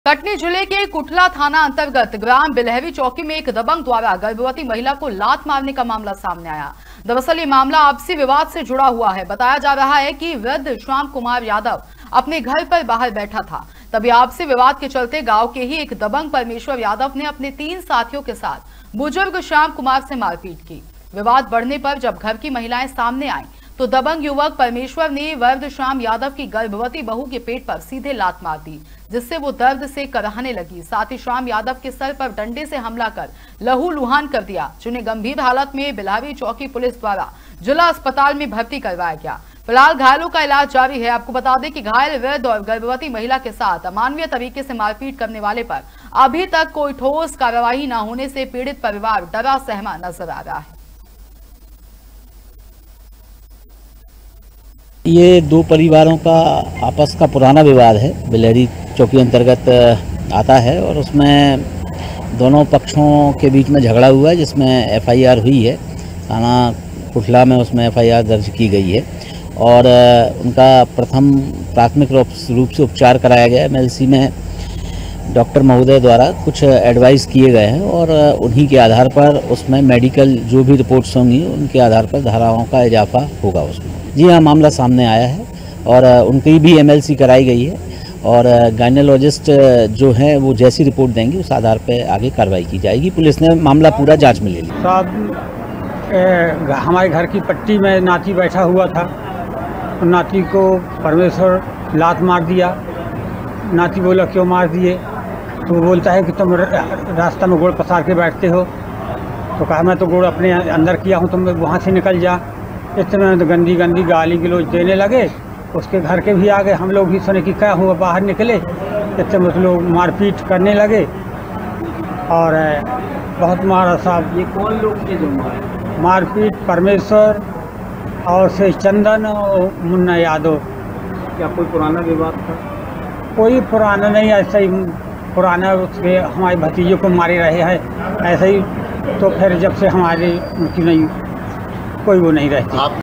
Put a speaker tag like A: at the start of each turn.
A: कटनी जिले के कुठला थाना अंतर्गत ग्राम बिलहरी चौकी में एक दबंग द्वारा गर्भवती महिला को लात मारने का मामला सामने आया। दरअसल ये मामला आपसी विवाद से जुड़ा हुआ है। बताया जा रहा है कि वृद्ध श्याम कुमार यादव अपने घर पर बाहर बैठा था, तभी आपसी विवाद के चलते गांव के ही एक दबंग परमेश्वर यादव ने अपने 3 साथियों के साथ बुजुर्ग श्याम कुमार से मारपीट की। विवाद बढ़ने पर जब घर की महिलाएं सामने आईं, तो दबंग युवक परमेश्वर ने वृद्ध श्याम यादव की गर्भवती बहू के पेट पर सीधे लात मार दी, जिससे वो दर्द से कराहने लगी। साथ ही श्याम यादव के सर पर डंडे से हमला कर लहूलुहान कर दिया, जिन्हें गंभीर हालत में बिलहरी चौकी पुलिस द्वारा जिला अस्पताल में भर्ती करवाया गया। फिलहाल घायलों का इलाज जारी है। आपको बता दें कि घायल वृद्ध और गर्भवती महिला के साथ अमानवीय तरीके से मारपीट करने वाले पर अभी तक कोई ठोस कार्रवाई न होने से पीड़ित परिवार डरा सहमा नजर आ रहा है।
B: ये 2 परिवारों का आपस का पुराना विवाद है, बिलहरी चौकी अंतर्गत आता है और उसमें दोनों पक्षों के बीच में झगड़ा हुआ है, जिसमें एफआईआर हुई है। थाना कुठला में उसमें एफआईआर दर्ज की गई है और उनका प्राथमिक रूप से उपचार कराया गया है। एमएलसी में डॉक्टर महोदय द्वारा कुछ एडवाइस किए गए हैं और उन्हीं के आधार पर उसमें मेडिकल जो भी रिपोर्ट्स होंगी उनके आधार पर धाराओं का इजाफा होगा उसमें। जी हाँ, मामला सामने आया है और उनकी भी एमएलसी कराई गई है और गायनोलॉजिस्ट जो है वो जैसी रिपोर्ट देंगे उस आधार पर आगे कार्रवाई की जाएगी। पुलिस ने मामला पूरा जांच में ले लिया।
C: साहब, हमारे घर की पट्टी में नाती बैठा हुआ था, तो नाती को परमेश्वर लात मार दिया। नाती बोला क्यों मार दिए, तो वो बोलता है कि तुम रास्ता में गोड़ पसार के बैठते हो। तो कहा मैं तो गोड़ अपने अंदर किया हूँ, तुम वहाँ से निकल जा। इतने तो गंदी गंदी गाली गलौज देने लगे। उसके घर के भी आ गए, हम लोग भी सुने कि क्या हुआ, बाहर निकले। इतने मतलब मारपीट करने लगे और बहुत मारा साहब।
D: ये कौन लोग थे जो
C: मारपीट? परमेश्वर और से चंदन और मुन्ना यादव।
D: क्या कोई पुराना विवाद था?
C: कोई पुराना नहीं, ऐसा ही पुराना उसके हमारे भतीजे को मारे रहे हैं ऐसे ही। तो फिर जब से हमारे उनकी नहीं कोई वो नहीं रहती।